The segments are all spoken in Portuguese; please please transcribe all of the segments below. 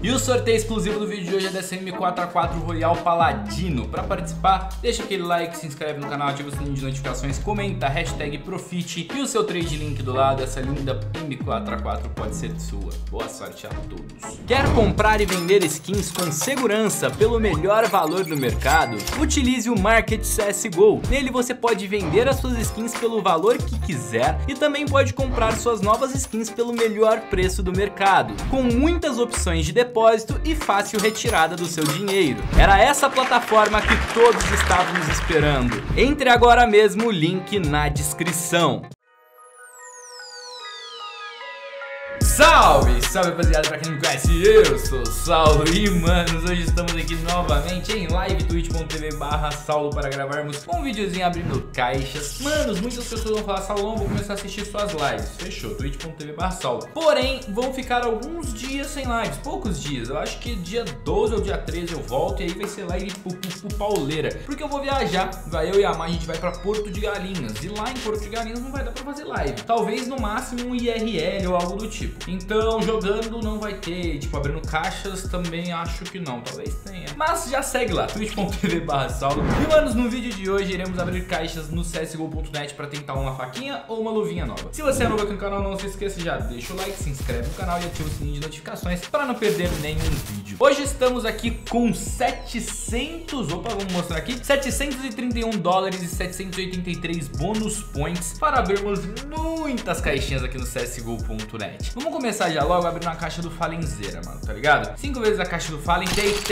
E o sorteio exclusivo do vídeo de hoje é dessa M4A4 Royal Paladino. Para participar, deixa aquele like, se inscreve no canal, ativa o sininho de notificações, comenta hashtag Profite e o seu trade link do lado. Essa linda M4A4 pode ser sua. Boa sorte a todos. Quer comprar e vender skins com segurança pelo melhor valor do mercado? Utilize o Market CSGO. Nele você pode vender as suas skins pelo valor que quiser e também pode comprar suas novas skins pelo melhor preço do mercado, com muitas opções de depósito e fácil retirada do seu dinheiro. Era essa plataforma que todos estávamos esperando. Entre agora mesmo, o link na descrição. Salve, salve rapaziada, pra quem não me conhece, eu sou o Saulo e manos, hoje estamos aqui novamente em live twitch.tv/Saulo para gravarmos um videozinho abrindo caixas. Manos, muitas pessoas vão falar, Saulão, vou começar a assistir suas lives. Fechou, twitch.tv/Saulo. Porém, vão ficar alguns dias sem lives, poucos dias. Eu acho que dia 12 ou dia 13 eu volto e aí vai ser live pro pauleira. Porque eu vou viajar, eu e a Má, a gente vai pra Porto de Galinhas. E lá em Porto de Galinhas não vai dar pra fazer live. Talvez no máximo um IRL ou algo do tipo. Então, jogando não vai ter, tipo, abrindo caixas também acho que não, talvez tenha. Mas já segue lá, twitch.tv/Saulo. E, manos, no vídeo de hoje iremos abrir caixas no CSGO.net pra tentar uma faquinha ou uma luvinha nova. Se você é novo aqui no canal, não se esqueça, já deixa o like, se inscreve no canal e ativa o sininho de notificações para não perder nenhum vídeo. Hoje estamos aqui com 700, vamos mostrar aqui, $731 e 783 bônus points para abrirmos muitas caixinhas aqui no CSGO.net. Vamos começar já logo abrindo uma caixa do Fallenzeira, mano, tá ligado? 5 vezes a caixa do Fallen,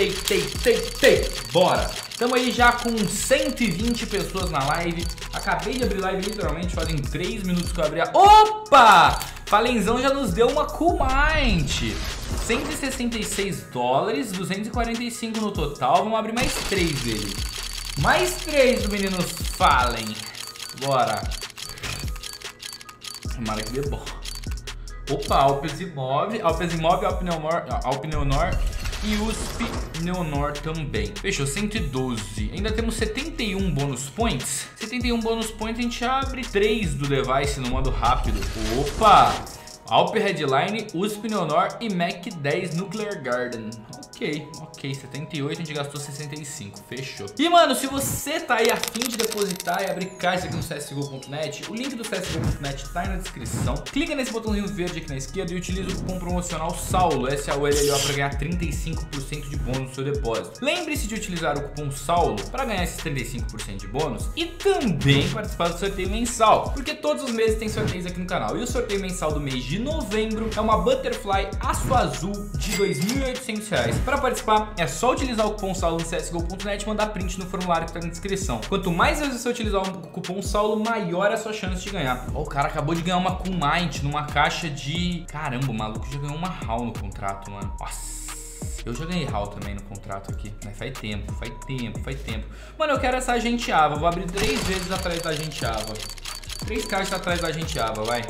bora! Tamo aí já com 120 pessoas na live. Acabei de abrir live literalmente, fazem 3 minutos que eu abri a... Opa! Fallenzão já nos deu uma Cool Mind. $166, 245 no total. Vamos abrir mais 3 dele. Mais 3 do menino Fallen. Bora. Tomara que dê bom. Opa, Alpes Imóvel, Alp Neonor e USP Neonor também. Fechou, 112. Ainda temos 71 bônus points. 71 bônus points, a gente abre 3 do device no modo rápido. Opa! Alp Headline, USP Neonor e Mac 10 Nuclear Garden. Ok, 78, a gente gastou 65, fechou. E, mano, se você tá aí a fim de depositar e abrir caixa aqui no CSGO.net, o link do CSGO.net tá aí na descrição. Clica nesse botãozinho verde aqui na esquerda e utiliza o cupom promocional SAULO, SAULO, para ganhar 35% de bônus no seu depósito. Lembre-se de utilizar o cupom SAULO para ganhar esses 35% de bônus e também participar do sorteio mensal, porque todos os meses tem sorteios aqui no canal. E o sorteio mensal do mês de novembro é uma Butterfly Aço Azul de R$2.800. Para participar, é só utilizar o cupom SAULO no CSGO.net e mandar print no formulário que tá na descrição. Quanto mais vezes você utilizar o cupom SAULO, maior é a sua chance de ganhar. Ó, o cara acabou de ganhar uma Cool Mind numa caixa de... Caramba, o maluco já ganhou uma HAL no contrato, mano. Nossa, eu já ganhei HAL também no contrato aqui. Mas faz tempo. Mano, eu quero essa Agente Ava. Vou abrir 3 vezes atrás da Agente Ava. 3 caixas atrás da Agente Ava, vai.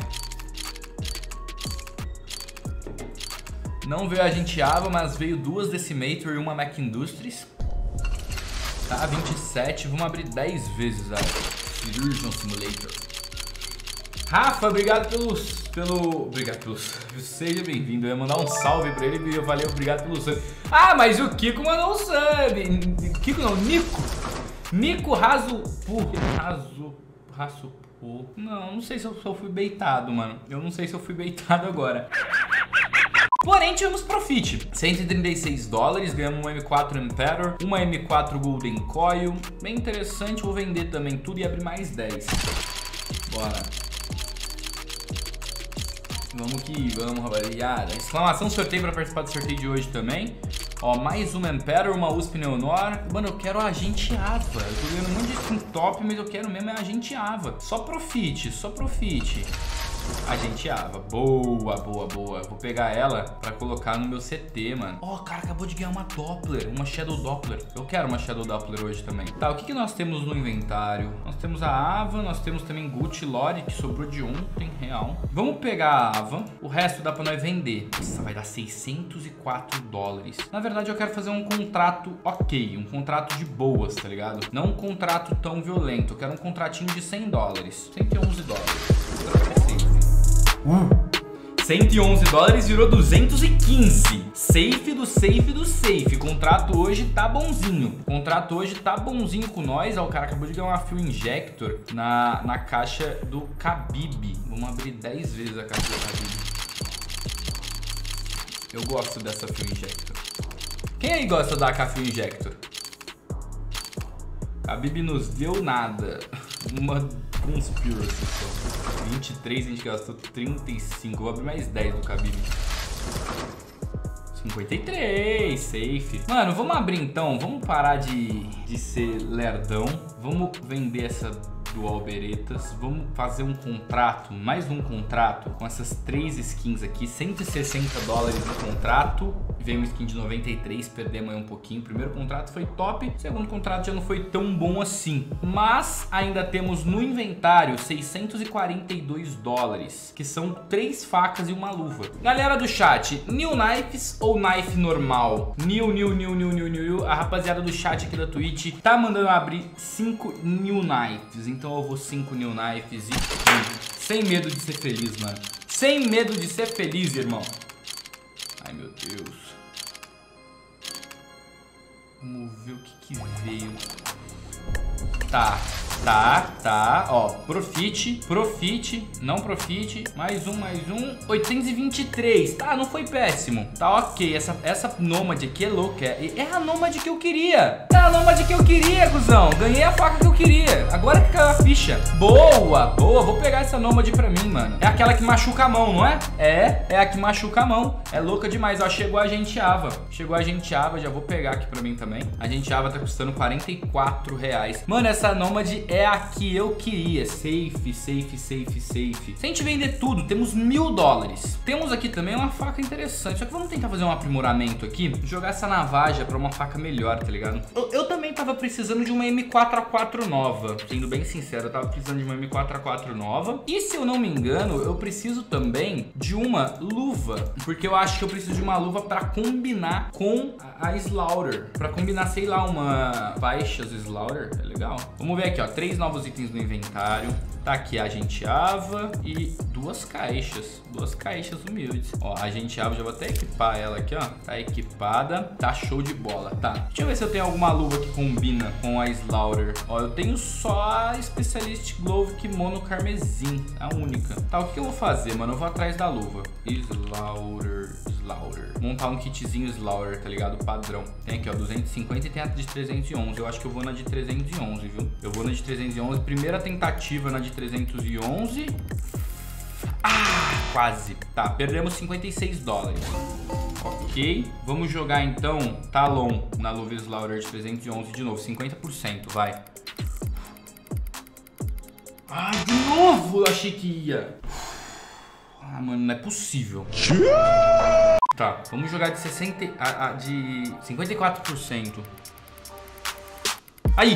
Não veio a Agente Ava, mas veio 2 Decimator e uma Mac Industries. Tá, 27. Vamos abrir 10 vezes a Surgeon Simulator. Rafa, obrigado pelos... Seja bem-vindo. Eu ia mandar um salve pra ele e eu falei obrigado pelo sub. Ah, mas o Kiko mandou um sub. Kiko não, Nico Raso... Não sei se eu fui baitado, mano. Eu não sei se eu fui baitado agora. Porém, tivemos profit. $136, ganhamos uma M4 Emperor, uma M4 Golden Coil. Bem interessante, vou vender também tudo e abrir mais 10. Bora. Vamos que vamos, rapaziada. Exclamação sorteio para participar do sorteio de hoje também. Ó, mais uma Emperor, uma USP Neonor. Mano, eu quero a Agente Ava. Eu tô ganhando um monte de skin top, mas eu quero mesmo a Agente Ava. Só profit. Agente Ava, boa. Vou pegar ela pra colocar no meu CT, mano. Ó, o cara acabou de ganhar uma Doppler, uma Shadow Doppler. Eu quero uma Shadow Doppler hoje também. Tá, o que nós temos no inventário? Nós temos a Ava, nós temos também Gucci Lore, que sobrou de tem real. Vamos pegar a Ava, o resto dá pra nós vender. Nossa, vai dar $604. Na verdade, eu quero fazer um contrato ok, um contrato de boas, tá ligado? Não um contrato tão violento, eu quero um contratinho de $100. $111. 111 dólares virou 215. Safe do safe do safe. Contrato hoje tá bonzinho. Contrato hoje tá bonzinho com nós. Ó, o cara acabou de ganhar uma Fuel Injector na caixa do Khabib. Vamos abrir 10 vezes a caixa do Khabib. Eu gosto dessa Fuel Injector. Quem aí gosta da Fuel Injector? Khabib nos deu nada. Uma Conspiracy só. 23, a gente gastou 35. Vou abrir mais 10 do Khabib. 53, safe. Mano, vamos abrir então. Vamos parar de ser lerdão. Vamos vender essa Dual Beretas. Vamos fazer um contrato, mais um contrato com essas 3 skins aqui. 160 dólares no contrato. Veio uma skin de 93, perdemos aí um pouquinho. O primeiro contrato foi top, o segundo contrato já não foi tão bom assim. Mas ainda temos no inventário 642 dólares, que são 3 facas e uma luva. Galera do chat, new knives ou knife normal? New. A rapaziada do chat aqui da Twitch tá mandando abrir 5 new knives. Então eu vou 5 new knives e sem medo de ser feliz, mano. Sem medo de ser feliz, irmão. Ai, meu Deus. Vamos ver o que veio. Tá. Ó, profit, não profit, mais um, 823, tá, não foi péssimo, tá ok, essa Nomad aqui é louca, é a Nomad que eu queria, cuzão, ganhei a faca que eu queria, agora que caiu a ficha, boa, vou pegar essa Nomad pra mim, mano, é aquela que machuca a mão, não é? É a que machuca a mão, é louca demais, ó, chegou a Agente Ava, já vou pegar aqui pra mim também, a Agente Ava tá custando 44 reais, mano, essa Nomad é a que eu queria. Safe. Se a gente vender tudo, temos 1000 dólares. Temos aqui também uma faca interessante. Só que vamos tentar fazer um aprimoramento aqui. Jogar essa navaja pra uma faca melhor, tá ligado? Eu também tava precisando de uma M4A4 nova. Sendo bem sincero, eu tava precisando de uma M4A4 nova. E se eu não me engano, eu preciso também de uma luva. Porque eu acho que eu preciso de uma luva pra combinar com a Slaughter. Pra combinar, sei lá, uma faixas Slaughter. É legal. Vamos ver aqui, ó. 3 novos itens no inventário. Tá aqui a Agente Ava e 2 caixas. 2 caixas humildes. Ó, a Agente Ava, já vou até equipar ela aqui, ó. Tá equipada. Tá show de bola. Tá. Deixa eu ver se eu tenho alguma luva que combina com a Slaughter. Ó, eu tenho só a Specialist Glove Kimono Carmesim. A única. Tá, o que eu vou fazer, mano? Eu vou atrás da luva. Slaughter. Montar um kitzinho Slaughter, tá ligado? Padrão. Tem aqui, ó, 250 e tem a de 311. Eu acho que eu vou na de 311, viu? Eu vou na de 311. Primeira tentativa na de 311. Ah, quase. Tá, perdemos 56 dólares. Ok. Vamos jogar, então, Talon na luva Slaughter de 311 de novo. 50%, vai. Ah, de novo! Eu achei que ia. Ah, mano, não é possível. Tá, vamos jogar de 54%. Aí.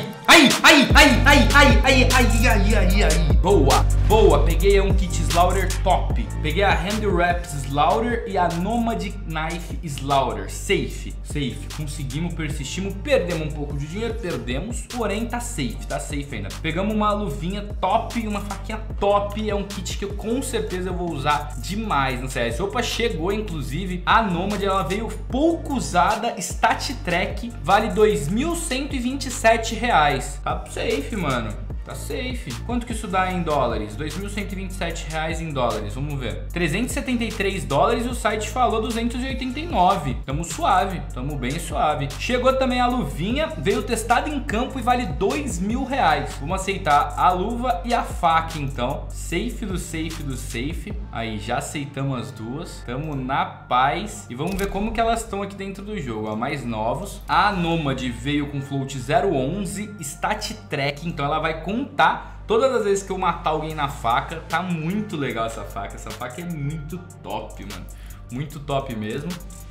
Boa, peguei um kit Slaughter top. Peguei a Hand Wraps Slaughter e a Nomad Knife Slaughter. Safe. Conseguimos, persistimos, perdemos um pouco de dinheiro, porém tá safe ainda. Pegamos uma luvinha top e uma faquinha top. É um kit que eu com certeza eu vou usar demais no CS. Opa, chegou inclusive a Nomad, ela veio pouco usada, Stat Track, vale 2.127 reais. Tá safe, mano. Tá safe. Quanto que isso dá em dólares? 2.127 reais em dólares. Vamos ver. 373 dólares e o site falou 289. Tamo suave. Tamo bem suave. Chegou também a luvinha. Veio testada em campo e vale 2.000 reais. Vamos aceitar a luva e a faca, então. Safe do safe. Aí, já aceitamos as duas. Tamo na paz. E vamos ver como que elas estão aqui dentro do jogo. Ó, mais novos. A Nomad veio com float 011. Stat Track. Então ela vai contar todas as vezes que eu matar alguém na faca. Tá muito legal essa faca. Essa faca é muito top, mano. Muito top mesmo.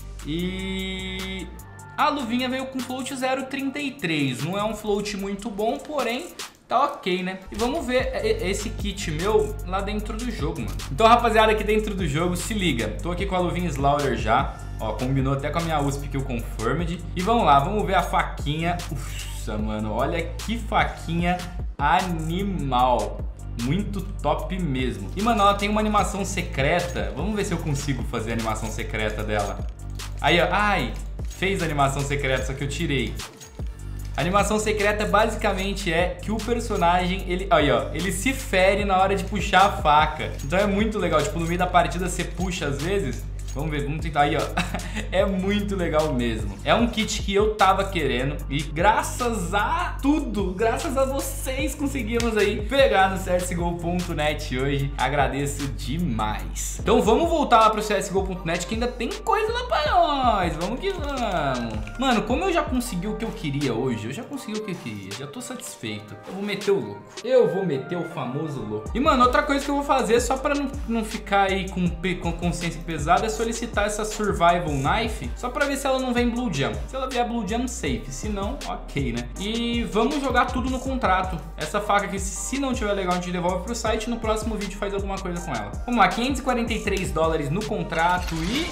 E a luvinha veio com float 0,33. Não é um float muito bom, porém tá ok, né? E vamos ver esse kit meu lá dentro do jogo, mano. Então, rapaziada, aqui dentro do jogo, se liga. Tô aqui com a luvinha Slaughter já. Ó, combinou até com a minha USP que eu confirmed. E vamos lá, vamos ver a faquinha. Ufa, mano, olha que faquinha animal. Muito top mesmo. E, mano, ela tem uma animação secreta. Vamos ver se eu consigo fazer a animação secreta dela. Aí, ó. Ai, fez a animação secreta, só que eu tirei. A animação secreta basicamente é que o personagem, aí, ó, ele se fere na hora de puxar a faca. Então é muito legal. Tipo, no meio da partida você puxa às vezes. Vamos ver, vamos tentar aí, ó. É muito legal mesmo. É um kit que eu tava querendo e graças a tudo, graças a vocês conseguimos aí pegar no CSGO.net hoje. Agradeço demais. Então vamos voltar lá pro CSGO.net que ainda tem coisa lá pra nós. Vamos que vamos. Mano, como eu já consegui o que eu queria hoje, eu já consegui o que eu queria, já tô satisfeito. Eu vou meter o louco. Eu vou meter o famoso louco. E, mano, outra coisa que eu vou fazer só pra não ficar aí com consciência pesada é solicitar essa Survival Knife só pra ver se ela não vem Blue Jam. Se ela vier Blue Jam, safe. Se não, ok, né? E vamos jogar tudo no contrato. Essa faca aqui, se não tiver legal, a gente devolve pro site. No próximo vídeo faz alguma coisa com ela. Vamos lá, 543 dólares no contrato e...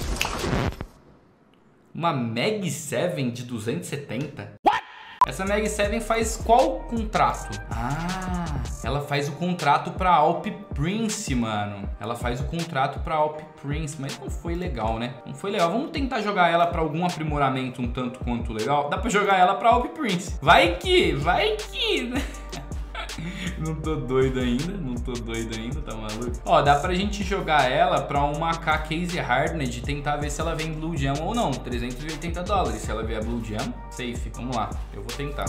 uma Mag 7 de 270? Essa Mag 7 faz qual contrato? Ah, ela faz o contrato pra Alp Prince, mano. Ela faz o contrato pra Alp Prince, mas não foi legal, né? Não foi legal. Vamos tentar jogar ela pra algum aprimoramento um tanto quanto legal. Dá pra jogar ela pra Alp Prince. Vai que, né? Não tô doido ainda, tá maluco? Ó, dá pra gente jogar ela pra uma AK Case Hardened e tentar ver se ela vem Blue Jam ou não. 380 dólares. Se ela vier Blue Jam, safe. Vamos lá, eu vou tentar.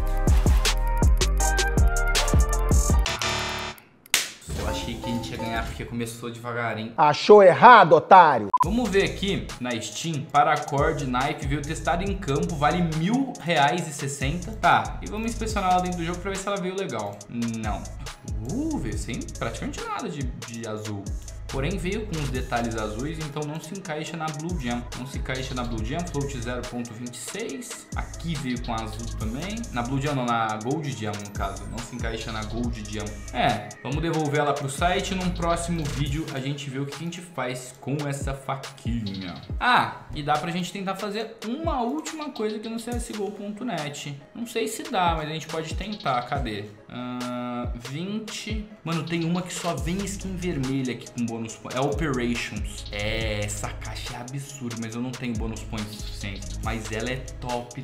Eu achei que a gente ia ganhar porque começou devagarinho. Achou errado, otário? Vamos ver aqui na Steam, Paracord Knife, veio testado em campo, vale R$1.060. Tá, e vamos inspecionar ela dentro do jogo pra ver se ela veio legal. Não. Veio sem praticamente nada de azul. Porém veio com os detalhes azuis, então não se encaixa na Blue Jam. Não se encaixa na Blue Jam, float 0.26. Aqui veio com azul também. Na Blue Jam não, na Gold Jam no caso. Não se encaixa na Gold Jam. Vamos devolver ela pro site. Num próximo vídeo a gente vê o que a gente faz com essa faquinha. Ah, e dá pra gente tentar fazer uma última coisa aqui no CSGO.net. Não sei se dá, mas a gente pode tentar. Cadê? 20. Mano, tem uma que só vem skin vermelha aqui com bônus points. É Operations. Essa caixa é absurda, mas eu não tenho bônus points suficientes. Mas ela é top.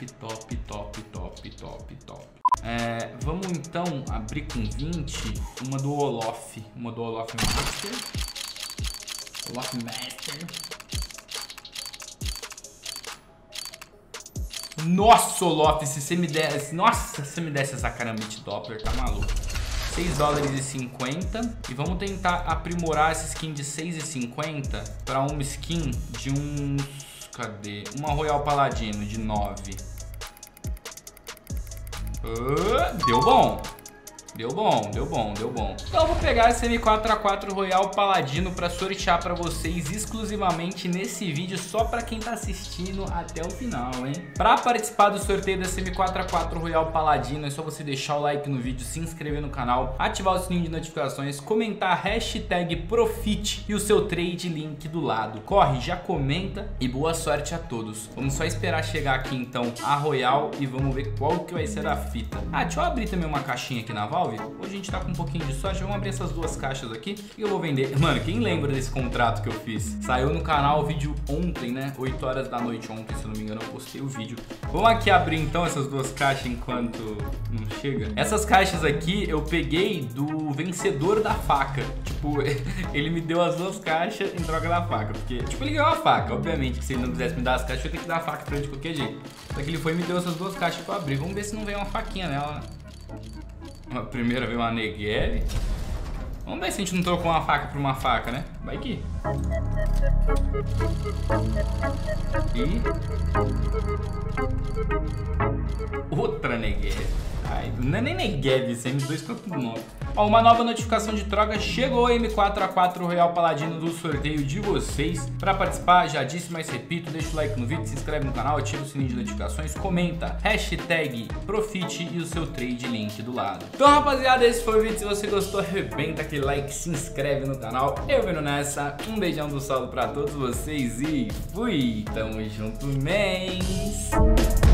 Vamos então abrir com 20 uma do Olof. Uma do Olof Master. Olof Master. Nossa, Olof, se você me desse... Nossa, se você me desse essa Karambit Doppler, tá maluco. 6 dólares e 50. E vamos tentar aprimorar essa skin de 6,50 para uma skin de uns... Cadê? Uma Royal Paladino de 9. Deu bom. Deu bom. Então eu vou pegar esse M4A4 Royal Paladino pra sortear pra vocês exclusivamente nesse vídeo, só pra quem tá assistindo até o final, hein? Pra participar do sorteio desse M4A4 Royal Paladino, é só você deixar o like no vídeo, se inscrever no canal, ativar o sininho de notificações, comentar hashtag Profit e o seu trade link do lado. Corre, já comenta e boa sorte a todos. Vamos só esperar chegar aqui então a Royal e vamos ver qual que vai ser a fita. Ah, deixa eu abrir também uma caixinha aqui na Valve. Hoje a gente tá com um pouquinho de sorte. Vamos abrir essas duas caixas aqui e eu vou vender. Mano, quem lembra desse contrato que eu fiz? Saiu no canal o vídeo ontem, né? 8 horas da noite ontem, se eu não me engano, eu postei o vídeo. Vamos aqui abrir então essas duas caixas enquanto não chega. Essas caixas aqui eu peguei do vencedor da faca. Tipo, ele me deu as duas caixas em troca da faca. Porque, tipo, ele ganhou a faca. Obviamente que se ele não quisesse me dar as caixas, eu ia ter que dar a faca pra ele de qualquer jeito. Só que ele foi e me deu essas duas caixas pra abrir. Vamos ver se não vem uma faquinha nela, né? A primeira veio uma Negev. Vamos ver se a gente não trocou uma faca por uma faca, né? Vai que. E... outra Negev. Ai, não é nem Negev, esse M2 tá tudo novo. Ó, uma nova notificação de troca. Chegou o M4A4 Royal Paladino do sorteio de vocês. Pra participar, já disse, mas repito, deixa o like no vídeo, se inscreve no canal, ativa o sininho de notificações, comenta hashtag Profit e o seu trade link do lado. Então, rapaziada, esse foi o vídeo. Se você gostou, arrebenta aquele like, se inscreve no canal. Eu vendo nessa. Um beijão do Saulo pra todos vocês e fui! Tamo junto, mens!